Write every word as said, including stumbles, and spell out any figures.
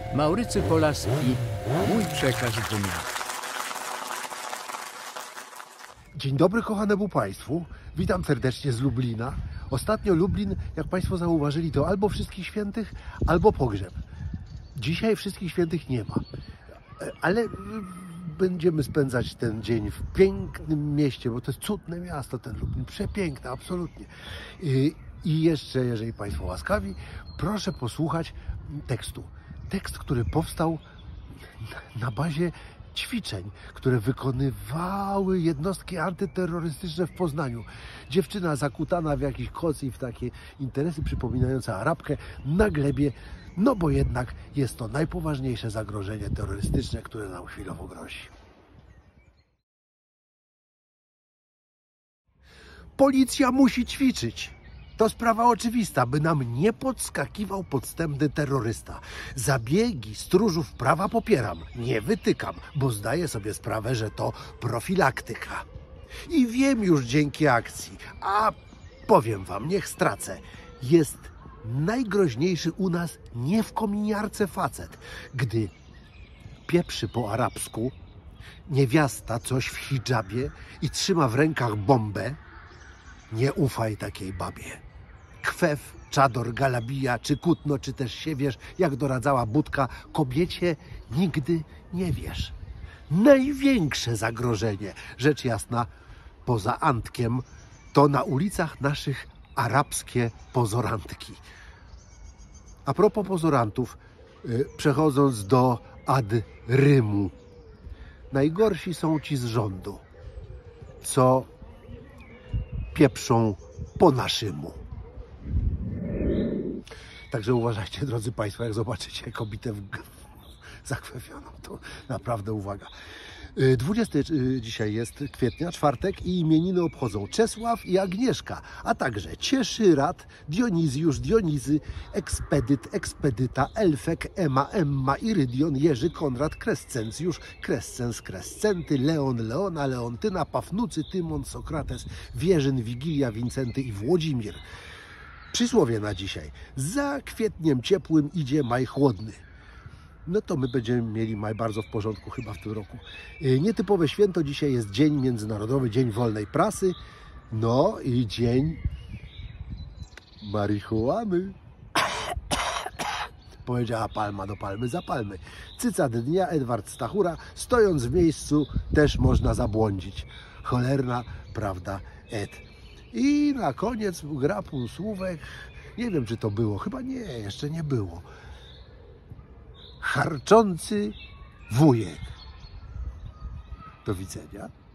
Maurycy Polaski, mój przekaz dnia. Dzień dobry kochanemu Państwu, witam serdecznie z Lublina. Ostatnio Lublin, jak Państwo zauważyli, to albo Wszystkich Świętych, albo pogrzeb. Dzisiaj Wszystkich Świętych nie ma, ale będziemy spędzać ten dzień w pięknym mieście, bo to jest cudne miasto, ten Lublin, przepiękne, absolutnie. I jeszcze, jeżeli Państwo łaskawi, proszę posłuchać tekstu. Tekst, który powstał na bazie ćwiczeń, które wykonywały jednostki antyterrorystyczne w Poznaniu. Dziewczyna zakutana w jakiś koc i w takie interesy przypominające Arabkę na glebie, no bo jednak jest to najpoważniejsze zagrożenie terrorystyczne, które nam chwilowo grozi. Policja musi ćwiczyć. To sprawa oczywista, by nam nie podskakiwał podstępny terrorysta. Zabiegi stróżów prawa popieram, nie wytykam, bo zdaję sobie sprawę, że to profilaktyka. I wiem już dzięki akcji, a powiem wam, niech stracę, jest najgroźniejszy u nas nie w kominiarce facet, gdy pieprzy po arabsku, niewiasta coś w hidżabie i trzyma w rękach bombę. Nie ufaj takiej babie. Kwef, czador, galabija, czy kutno, czy też siewierz, jak doradzała Budka, kobiecie nigdy nie wiesz. Największe zagrożenie, rzecz jasna, poza Antkiem, to na ulicach naszych arabskie pozorantki. A propos pozorantów, przechodząc do ad rymu. Najgorsi są ci z rządu, co pieprzą po naszemu. Także uważajcie, drodzy Państwo, jak zobaczycie kobietę w... zakwefioną, to naprawdę uwaga. dwudziestego dzisiaj jest kwietnia, czwartek, i imieniny obchodzą Czesław i Agnieszka, a także Cieszyrat, Dionizjusz, Dionizy, Ekspedyt, Ekspedyta, Elfek, Ema, Emma, Irydion, Jerzy, Konrad, Krescencjusz, Krescens, Krescenty, Leon, Leona, Leontyna, Pafnucy, Tymon, Sokrates, Wierzyn, Wigilia, Wincenty i Włodzimir. Przysłowie na dzisiaj. Za kwietniem ciepłym idzie maj chłodny. No to my będziemy mieli maj bardzo w porządku chyba w tym roku. Nietypowe święto dzisiaj jest Dzień Międzynarodowy, Dzień Wolnej Prasy, no i Dzień marihuany. Powiedziała Palma do Palmy za Palmy. Cycat dnia Edward Stachura, stojąc w miejscu też można zabłądzić. Cholerna prawda, Ed. I na koniec gra półsłówek. Nie wiem, czy to było. Chyba nie, jeszcze nie było. Harczący wujek. Do widzenia.